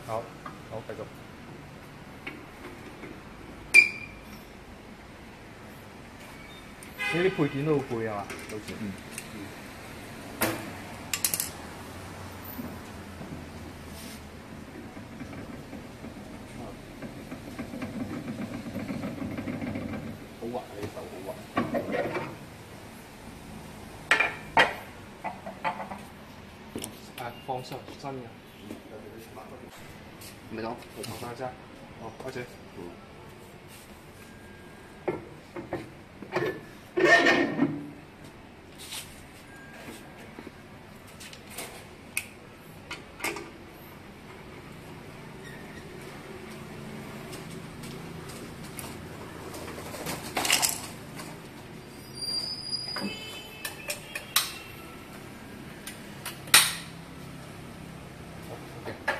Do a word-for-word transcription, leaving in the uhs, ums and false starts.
好，好，繼續。呢啲配件都好配啊嘛，到時。嗯。好滑啊！呢手好滑。誒，放上真嘅。 没到， 我尝尝一下。好，而且。嗯。OK。